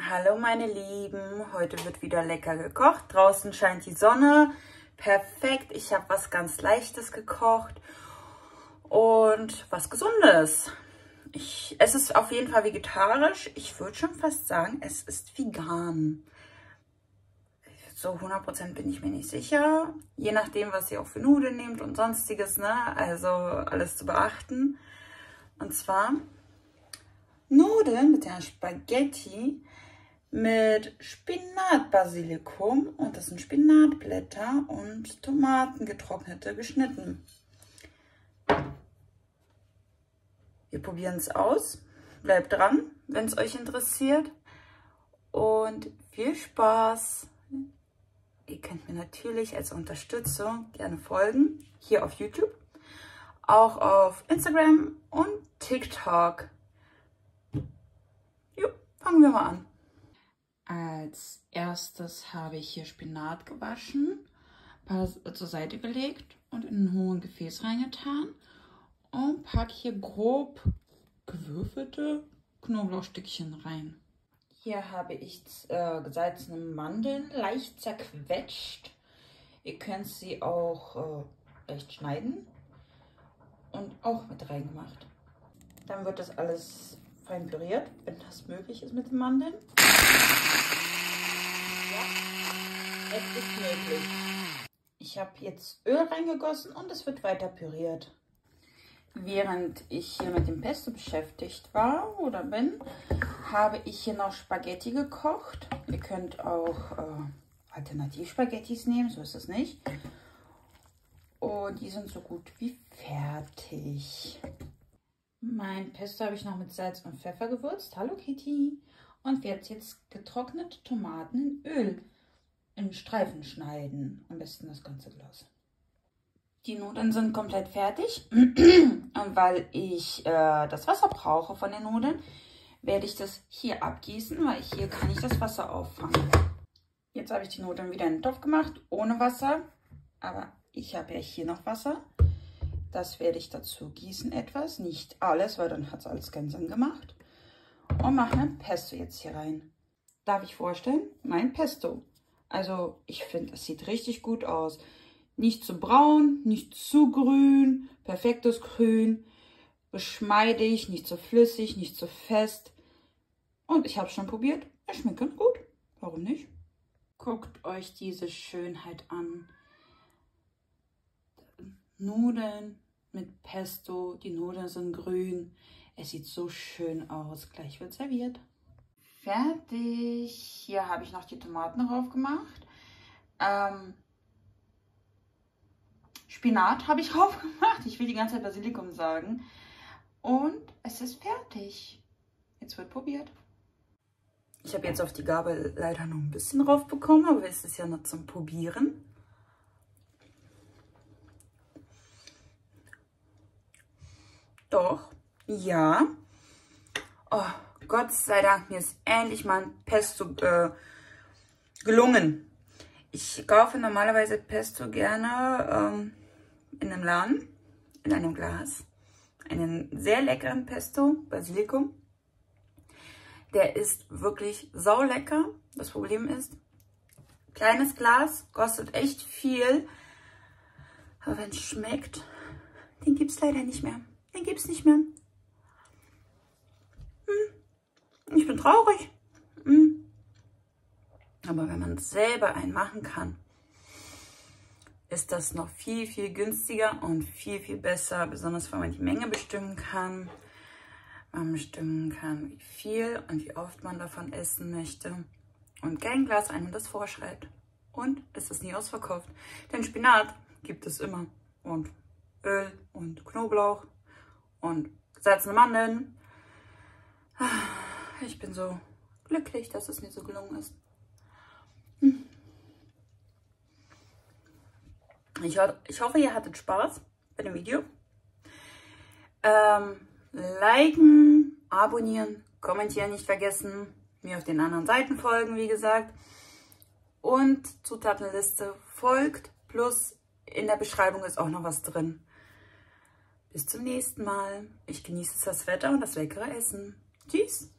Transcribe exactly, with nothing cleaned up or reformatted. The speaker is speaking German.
Hallo meine Lieben, heute wird wieder lecker gekocht. Draußen scheint die Sonne, perfekt. Ich habe was ganz Leichtes gekocht und was Gesundes. Ich, es ist auf jeden Fall vegetarisch. Ich würde schon fast sagen, es ist vegan. So hundert Prozent bin ich mir nicht sicher. Je nachdem, was ihr auch für Nudeln nehmt und sonstiges, ne? Also alles zu beachten. Und zwar Nudeln mit der Spaghetti mit Spinatbasilikum, und das sind Spinatblätter und Tomaten, getrocknete, geschnitten. Wir probieren es aus. Bleibt dran, wenn es euch interessiert. Und viel Spaß! Ihr könnt mir natürlich als Unterstützung gerne folgen, hier auf YouTube, auch auf Instagram und TikTok. Jo, fangen wir mal an. Als erstes habe ich hier Spinat gewaschen, ein paar zur Seite gelegt und in ein hohes Gefäß reingetan und packe hier grob gewürfelte Knoblauchstückchen rein. Hier habe ich äh, gesalzene Mandeln leicht zerquetscht. Ihr könnt sie auch äh, leicht schneiden und auch mit reingemacht. Dann wird das alles fein püriert, wenn das möglich ist mit den Mandeln. Ja, es ist möglich. Ich habe jetzt Öl reingegossen und es wird weiter püriert. Während ich hier mit dem Pesto beschäftigt war oder bin, habe ich hier noch Spaghetti gekocht. Ihr könnt auch äh, Alternativ-Spaghettis nehmen, so ist es nicht. Und die sind so gut wie fertig. Mein Pesto habe ich noch mit Salz und Pfeffer gewürzt. Hallo Kitty. Und werde jetzt getrocknete Tomaten in Öl in Streifen schneiden. Am besten das ganze Glas. Die Nudeln sind komplett fertig. Und weil ich äh, das Wasser brauche von den Nudeln, werde ich das hier abgießen, weil hier kann ich das Wasser auffangen. Jetzt habe ich die Nudeln wieder in den Topf gemacht, ohne Wasser. Aber ich habe ja hier noch Wasser. Das werde ich dazu gießen etwas. Nicht alles, weil dann hat es alles keinen Sinn gemacht. Und mache mein Pesto jetzt hier rein. Darf ich vorstellen? Mein Pesto. Also ich finde, es sieht richtig gut aus. Nicht zu braun, nicht zu grün, perfektes Grün, geschmeidig, nicht zu flüssig, nicht zu fest. Und ich habe es schon probiert, es schmeckt ganz gut. Warum nicht? Guckt euch diese Schönheit an. Nudeln mit Pesto, die Nudeln sind grün. Es sieht so schön aus. Gleich wird serviert. Fertig. Hier habe ich noch die Tomaten drauf gemacht. Ähm, Spinat habe ich drauf gemacht. Ich will die ganze Zeit Basilikum sagen. Und es ist fertig. Jetzt wird probiert. Ich habe jetzt auf die Gabel leider noch ein bisschen drauf bekommen, aber es ist ja noch zum Probieren. Doch, ja. Oh, Gott sei Dank, mir ist endlich mal ein Pesto äh, gelungen. Ich kaufe normalerweise Pesto gerne ähm, in einem Laden, in einem Glas. Einen sehr leckeren Pesto, Basilikum. Der ist wirklich saulecker. Das Problem ist, kleines Glas, kostet echt viel. Aber wenn es schmeckt, den gibt es leider nicht mehr. Den gibt es nicht mehr. Hm. Ich bin traurig. Hm. Aber wenn man selber einen machen kann, ist das noch viel, viel günstiger und viel, viel besser. Besonders, weil man die Menge bestimmen kann. Man bestimmen kann, wie viel und wie oft man davon essen möchte. Und kein Glas einem das vorschreibt. Und es ist nie ausverkauft. Denn Spinat gibt es immer. Und Öl und Knoblauch. Und gesalzene Mandeln. Ich bin so glücklich, dass es mir so gelungen ist. Hm. Ich, ho ich hoffe, ihr hattet Spaß bei dem Video. Ähm, liken, abonnieren, kommentieren nicht vergessen. Mir auf den anderen Seiten folgen, wie gesagt. Und Zutatenliste folgt. Plus in der Beschreibung ist auch noch was drin. Bis zum nächsten Mal. Ich genieße das Wetter und das leckere Essen. Tschüss.